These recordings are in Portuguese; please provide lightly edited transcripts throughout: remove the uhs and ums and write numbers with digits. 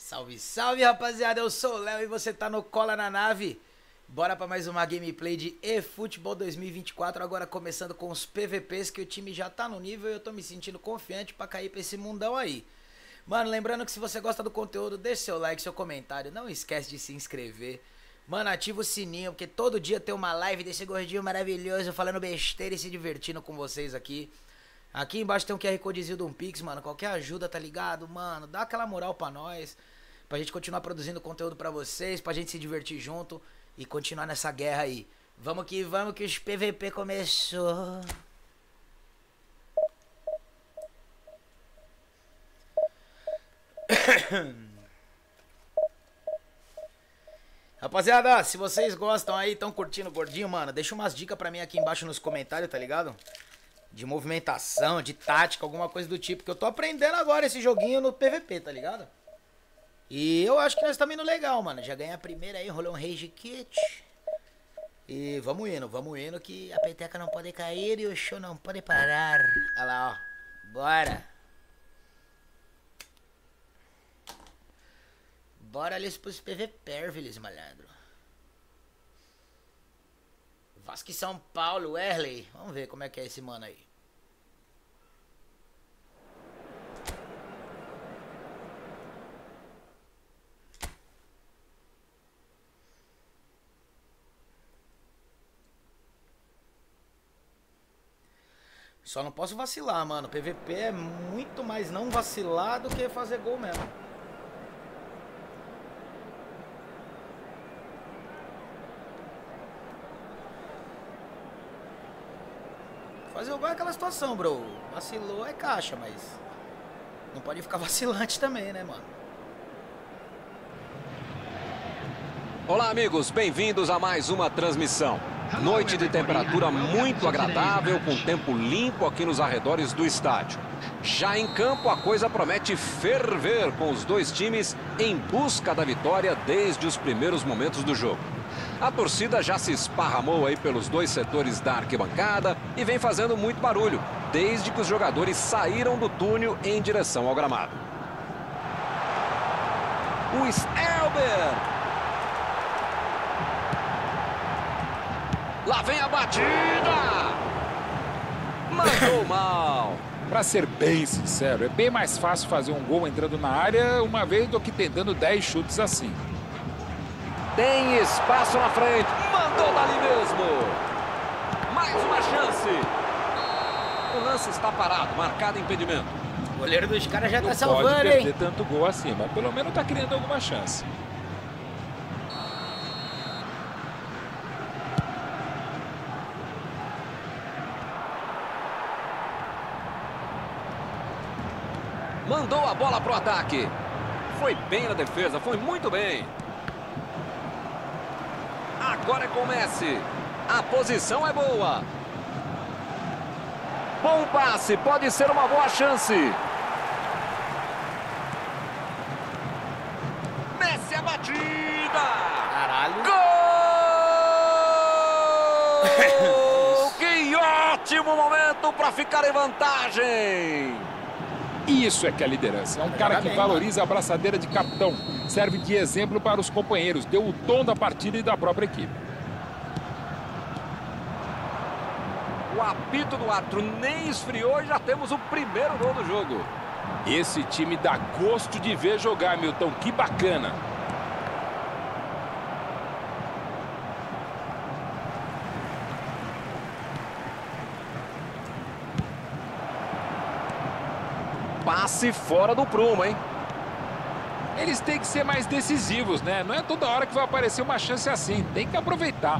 Salve, salve, rapaziada, eu sou o Léo e você tá no Cola na Nave. Bora pra mais uma gameplay de eFootball 2024, agora começando com os PVPs, que o time já tá no nível e eu tô me sentindo confiante pra cair pra esse mundão aí. Mano, lembrando que se você gosta do conteúdo, deixa seu like, seu comentário, não esquece de se inscrever. Mano, ativa o sininho, porque todo dia tem uma live desse gordinho maravilhoso falando besteira e se divertindo com vocês aqui. Aqui embaixo tem um QR Codezinho do Pix, mano. Qualquer ajuda, tá ligado? Mano, dá aquela moral pra nós. Pra gente continuar produzindo conteúdo pra vocês, pra gente se divertir junto e continuar nessa guerra aí. Vamos que os PVP começou. Rapaziada, se vocês gostam aí, tão curtindo o gordinho, mano, deixa umas dicas pra mim aqui embaixo nos comentários, tá ligado? De movimentação, de tática, alguma coisa do tipo. Que eu tô aprendendo agora esse joguinho no PVP, tá ligado? E eu acho que nós estamos indo legal, mano. Já ganhei a primeira aí, rolou um Rage Kit. E vamos indo que a peteca não pode cair e o show não pode parar. Olha lá, ó. Bora. Bora ali pros PVP, velhos malandro. Vasco e São Paulo, Wesley. Vamos ver como é que é esse mano aí. Só não posso vacilar, mano. PVP é muito mais não vacilar do que fazer gol mesmo. Fazer o gol é aquela situação, bro. Vacilou é caixa, mas não pode ficar vacilante também, né, mano? Olá, amigos. Bem-vindos a mais uma transmissão. Noite de temperatura muito agradável, com tempo limpo aqui nos arredores do estádio. Já em campo, a coisa promete ferver, com os dois times em busca da vitória desde os primeiros momentos do jogo. A torcida já se esparramou aí pelos dois setores da arquibancada e vem fazendo muito barulho, desde que os jogadores saíram do túnel em direção ao gramado. O Elber! Lá vem a batida! Mandou mal! Pra ser bem sincero, é bem mais fácil fazer um gol entrando na área uma vez do que tentando 10 chutes assim. Tem espaço na frente. Mandou dali mesmo. Mais uma chance. O lance está parado, marcado impedimento. O goleiro dos caras já Não tá pode salvando, perder hein? tanto gol assim, mas pelo menos tá criando alguma chance. Mandou a bola pro ataque. Foi bem na defesa, foi muito bem. Agora é com o Messi. A posição é boa. Bom passe, pode ser uma boa chance. Messi a batida. Caralho. Gol! Que ótimo momento para ficar em vantagem. Isso é que é liderança. É um cara que valoriza a braçadeira de capitão. Serve de exemplo para os companheiros. Deu o tom da partida e da própria equipe. O apito do árbitro nem esfriou e já temos o primeiro gol do jogo. Esse time dá gosto de ver jogar, Milton. Que bacana. Passe fora do prumo, hein? Eles têm que ser mais decisivos, né? Não é toda hora que vai aparecer uma chance assim. Tem que aproveitar.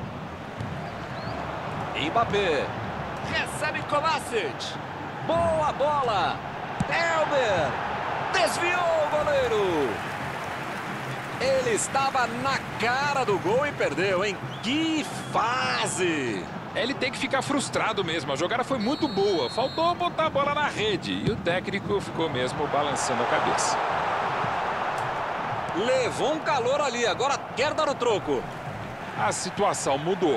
Mbappé. Recebe Kovacic. Boa bola. Elber. Desviou o goleiro. Ele estava na cara do gol e perdeu, hein? Que fase! Ele tem que ficar frustrado mesmo. A jogada foi muito boa. Faltou botar a bola na rede. E o técnico ficou mesmo balançando a cabeça. Levou um calor ali. Agora quer dar o troco. A situação mudou.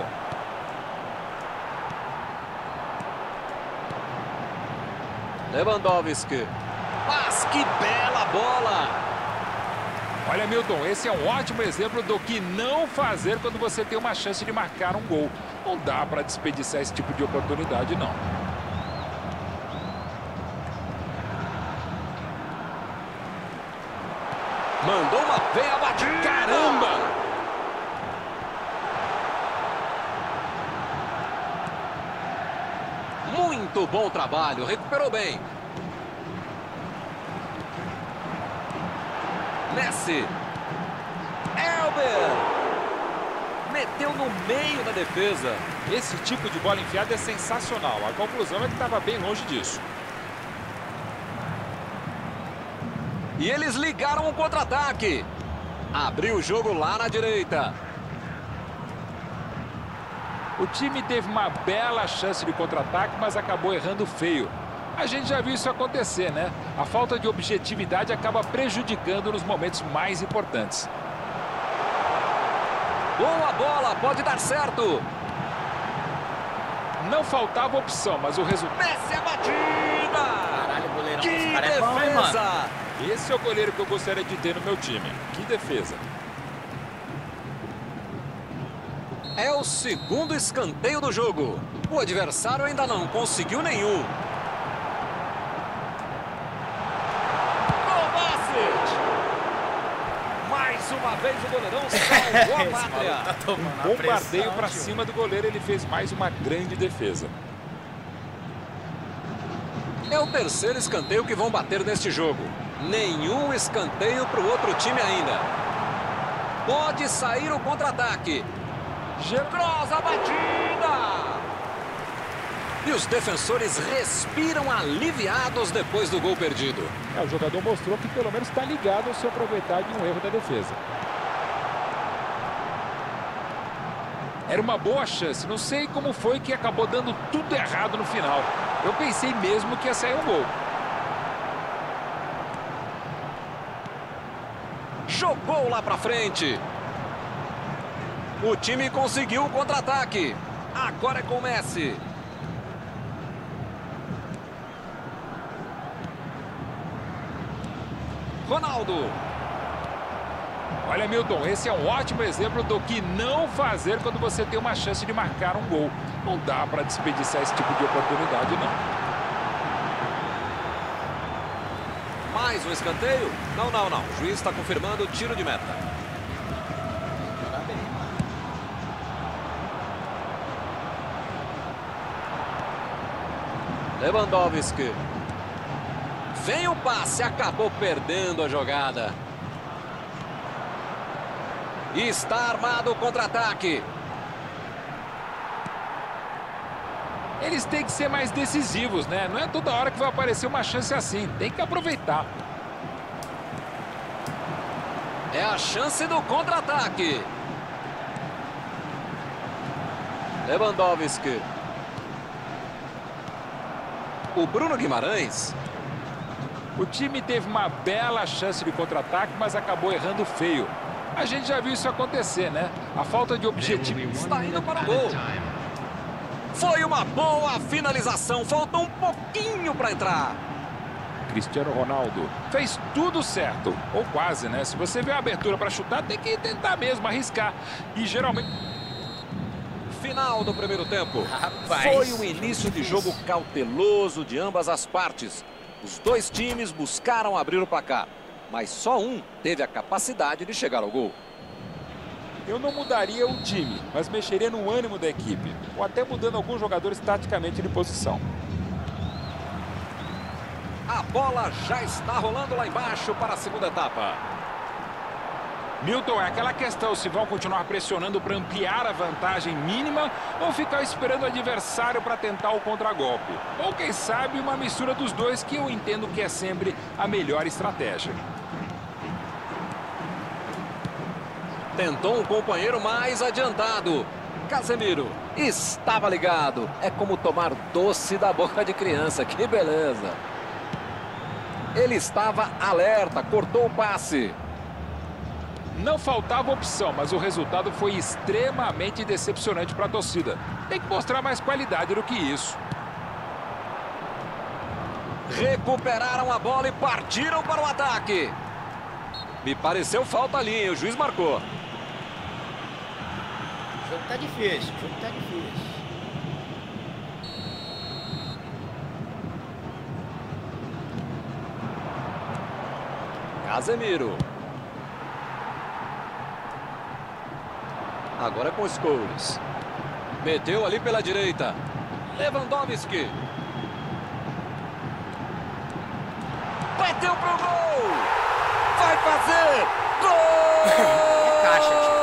Lewandowski. Mas que bela bola! Olha, Milton, esse é um ótimo exemplo do que não fazer quando você tem uma chance de marcar um gol. Não dá para desperdiçar esse tipo de oportunidade, não. Mandou uma veia batida. Caramba! Muito bom trabalho, recuperou bem. Messi. Elber. Meteu no meio da defesa. Esse tipo de bola enfiada é sensacional. A conclusão é que estava bem longe disso. E eles ligaram o contra-ataque. Abriu o jogo lá na direita. O time teve uma bela chance de contra-ataque, mas acabou errando feio. A gente já viu isso acontecer, né? A falta de objetividade acaba prejudicando nos momentos mais importantes. Boa bola, pode dar certo. Não faltava opção, mas o resultado... Messi a batida! Caralho, goleirão. Que Esse cara é bom, hein, mano? defesa! Esse é o goleiro que eu gostaria de ter no meu time. Que defesa. É o segundo escanteio do jogo. O adversário ainda não conseguiu nenhum. Kovacic! Mais uma vez o goleirão salvou a pátria. Tá tomando Um a bombardeio pressão, para tio. cima do goleiro, ele fez mais uma grande defesa. É o terceiro escanteio que vão bater neste jogo. Nenhum escanteio para o outro time ainda. Pode sair o contra-ataque. Kroos a batida! E os defensores respiram aliviados depois do gol perdido. O jogador mostrou que pelo menos está ligado ao se aproveitar de um erro da defesa. Era uma boa chance. Não sei como foi que acabou dando tudo errado no final. Eu pensei mesmo que ia sair um gol. Jogou lá pra frente. O time conseguiu o contra-ataque. Agora é com o Messi. Ronaldo. Olha, Milton, esse é um ótimo exemplo do que não fazer quando você tem uma chance de marcar um gol. Não dá para desperdiçar esse tipo de oportunidade, não. Mais um escanteio? Não. O juiz está confirmando o tiro de meta. Lewandowski. Vem o passe, acabou perdendo a jogada. E está armado o contra-ataque. Eles têm que ser mais decisivos, né? Não é toda hora que vai aparecer uma chance assim. Tem que aproveitar. É a chance do contra-ataque. Lewandowski. O Bruno Guimarães. O time teve uma bela chance de contra-ataque, mas acabou errando feio. A gente já viu isso acontecer, né? A falta de objetivo... Está indo para o gol. Foi uma boa finalização. Faltou um pouquinho para entrar. Cristiano Ronaldo fez tudo certo. Ou quase, né? Se você vê a abertura para chutar, tem que tentar mesmo, arriscar. E geralmente... Final do primeiro tempo. Rapaz, Foi um início de jogo cauteloso de ambas as partes. Os dois times buscaram abrir o placar, mas só um teve a capacidade de chegar ao gol. Eu não mudaria o time, mas mexeria no ânimo da equipe. Ou até mudando alguns jogadores taticamente de posição. A bola já está rolando lá embaixo para a segunda etapa. Milton, é aquela questão se vão continuar pressionando para ampliar a vantagem mínima ou ficar esperando o adversário para tentar o contragolpe. Ou quem sabe uma mistura dos dois, que eu entendo que é sempre a melhor estratégia. Tentou um companheiro mais adiantado. Casemiro estava ligado. É como tomar doce da boca de criança. Que beleza. Ele estava alerta, cortou o passe. Não faltava opção, mas o resultado foi extremamente decepcionante para a torcida. Tem que mostrar mais qualidade do que isso. Recuperaram a bola e partiram para o ataque. Me pareceu falta ali, hein? O juiz marcou. O jogo tá difícil, o jogo tá difícil. Casemiro. Agora com o Scholes. Meteu ali pela direita. Lewandowski. Bateu pro gol. Vai fazer. Gol! Caixa, tio.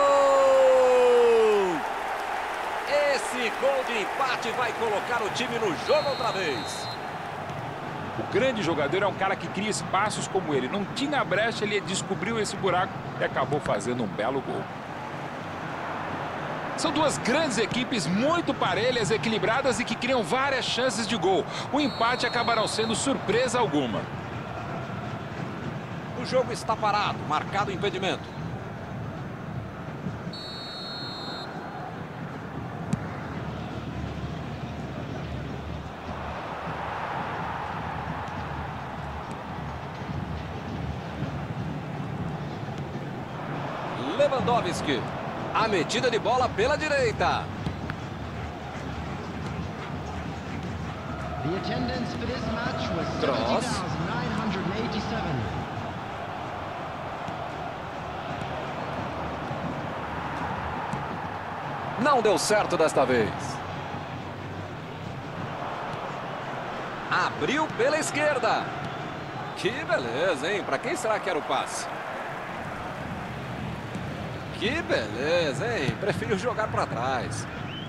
Esse gol de empate vai colocar o time no jogo outra vez. O grande jogador é um cara que cria espaços como ele. Não tinha brecha, ele descobriu esse buraco e acabou fazendo um belo gol. São duas grandes equipes muito parelhas, equilibradas e que criam várias chances de gol. O empate acabará sendo surpresa alguma. O jogo está parado, marcado o impedimento. Lewandowski. A metida de bola pela direita. The attendance for this match was Cross. 70,987. Não deu certo desta vez. Abriu pela esquerda. Que beleza, hein? Para quem será que era o passe? Que beleza, hein? Prefiro jogar para trás.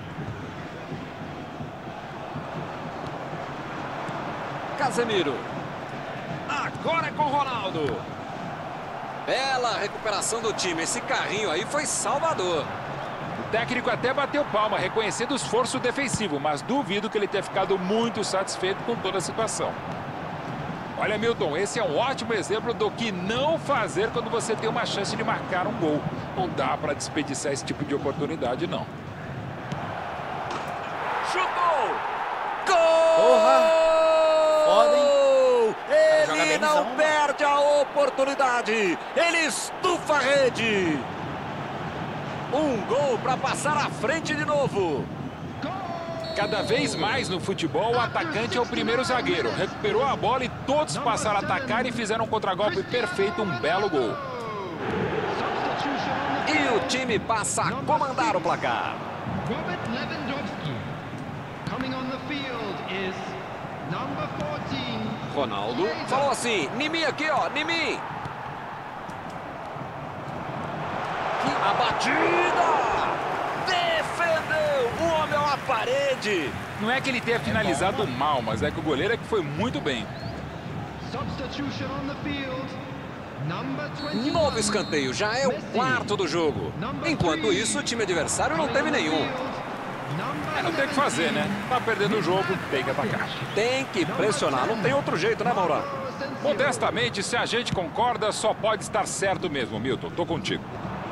Casemiro. Agora é com o Ronaldo. Bela recuperação do time. Esse carrinho aí foi salvador. O técnico até bateu palma, reconhecendo o esforço defensivo, mas duvido que ele tenha ficado muito satisfeito com toda a situação. Olha, Milton, esse é um ótimo exemplo do que não fazer quando você tem uma chance de marcar um gol. Não dá para desperdiçar esse tipo de oportunidade, não. Chutou! Gol! Porra! Foda, hein? Joga Ele bemzão, não perde a oportunidade. Ele estufa a rede. Um gol para passar à frente de novo. Cada vez mais no futebol, o atacante é o primeiro zagueiro. Recuperou a bola e todos passaram a atacar e fizeram um contragolpe perfeito, um belo gol. E o time passa a comandar o placar. Robert Lewandowski. Coming on the field is number 14. Ronaldo falou assim, Nimi aqui, ó, Nimi. Que a batida! Defendeu! O homem é uma parede! Não é que ele tenha finalizado mal, mas é que o goleiro é que foi muito bem. Substitution on the field. Number 21. Novo escanteio, já é o quarto do jogo. Enquanto isso, o time adversário não teve nenhum. Não tem o que fazer, né? Tá perdendo o jogo, tem que atacar. Tem que pressionar, não tem outro jeito, né, Maurão? Modestamente, se a gente concorda, só pode estar certo mesmo, Milton. Tô contigo.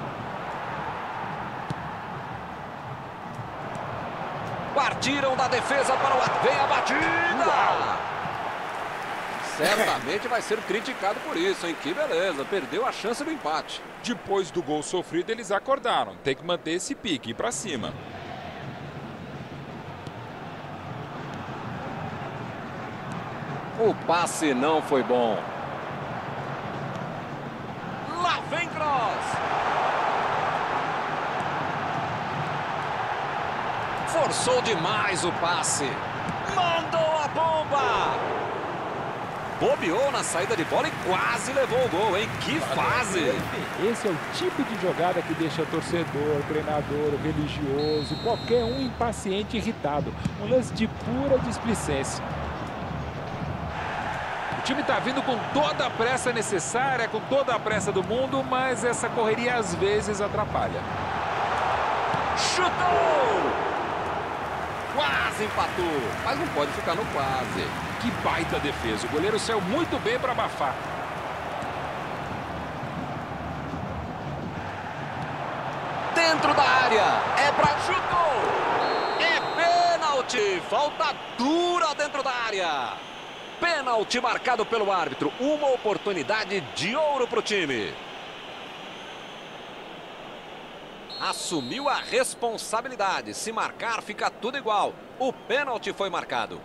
Partiram da defesa para o... Vem a batida! Uau. Certamente vai ser criticado por isso, hein? Que beleza, perdeu a chance do empate. Depois do gol sofrido, eles acordaram. Tem que manter esse pique, ir pra cima. O passe não foi bom. Lá vem Cross. Forçou demais o passe. Mandou a bomba. Bobeou na saída de bola e quase levou o gol, hein? Que fase! Esse é o tipo de jogada que deixa torcedor, treinador, religioso, qualquer um impaciente e irritado. Um lance de pura displicência. O time está vindo com toda a pressa necessária, com toda a pressa do mundo, mas essa correria às vezes atrapalha. Chutou! Quase empatou, mas não pode ficar no quase. Que baita defesa. O goleiro saiu muito bem para abafar. Dentro da área. É pra chutou. É pênalti. Falta dura dentro da área. Pênalti marcado pelo árbitro. Uma oportunidade de ouro para o time. Assumiu a responsabilidade. Se marcar, fica tudo igual. O pênalti foi marcado.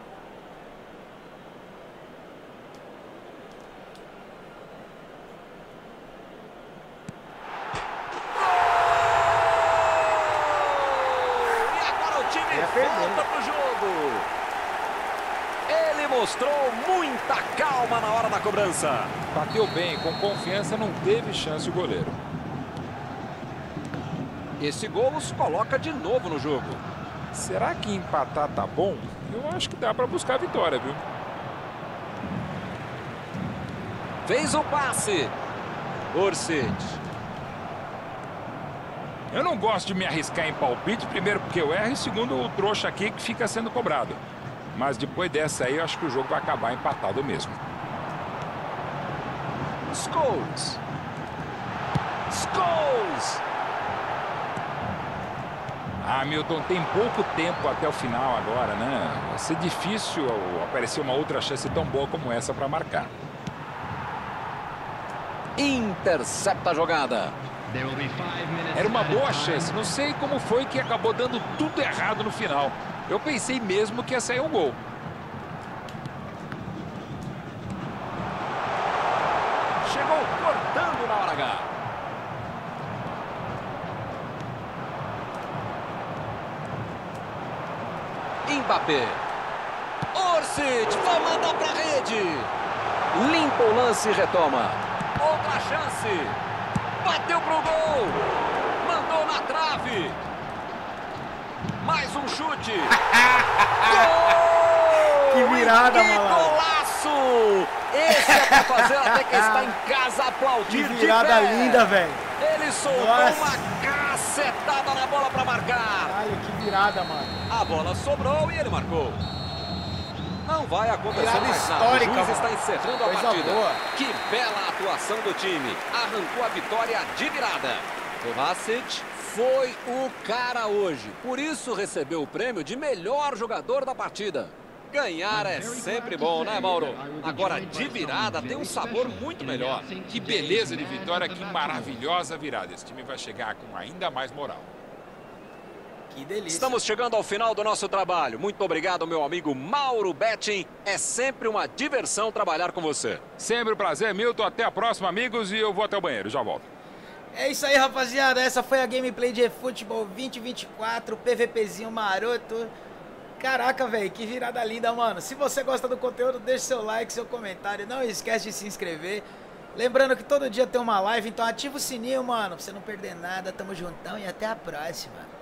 E agora o time volta pro jogo. Ele mostrou muita calma na hora da cobrança. Bateu bem, com confiança, não teve chance o goleiro. Esse gol os coloca de novo no jogo. Será que empatar tá bom? Eu acho que dá para buscar a vitória, viu? Fez o passe. Orsic. Eu não gosto de me arriscar em palpite, primeiro porque eu erro e segundo o trouxa aqui que fica sendo cobrado. Mas depois dessa aí, eu acho que o jogo vai acabar empatado mesmo. Scholes. Scholes. Ah, Milton, tem pouco tempo até o final agora, né? Vai ser difícil aparecer uma outra chance tão boa como essa para marcar. Intercepta a jogada. Era uma boa chance. Não sei como foi que acabou dando tudo errado no final. Eu pensei mesmo que ia sair um gol. Chegou cortando na hora H. Mbappé. Orsic vai mandar pra rede. Limpa o lance e retoma. Outra chance. Bateu pro gol. Mandou na trave. Mais um chute. Gol! Que virada, que malandro. Golaço! Esse é pra fazer até quem está em casa aplaudir. Que virada de pé. linda, velho. Ele soltou Nossa. uma cacetada na bola para marcar. Caralho, que virada, mano. A bola sobrou e ele marcou. Não vai acontecer Virada mais nada. histórica, O juiz mano. está encerrando a Coisa partida. boa. Que bela atuação do time. Arrancou a vitória de virada. Kovacic foi o cara hoje. Por isso recebeu o prêmio de melhor jogador da partida. Ganhar é sempre bom, né, Mauro? Agora, de virada, tem um sabor muito melhor. Que beleza de vitória, que maravilhosa virada. Esse time vai chegar com ainda mais moral. Que delícia. Estamos chegando ao final do nosso trabalho. Muito obrigado, meu amigo Mauro Betting. É sempre uma diversão trabalhar com você. Sempre um prazer, Milton. Até a próxima, amigos. E eu vou até o banheiro. Já volto. É isso aí, rapaziada. Essa foi a gameplay de eFootball 2024. PVPzinho maroto. Caraca, velho, que virada linda, mano. Se você gosta do conteúdo, deixe seu like, seu comentário. Não esquece de se inscrever. Lembrando que todo dia tem uma live, então ativa o sininho, mano, pra você não perder nada. Tamo juntão e até a próxima.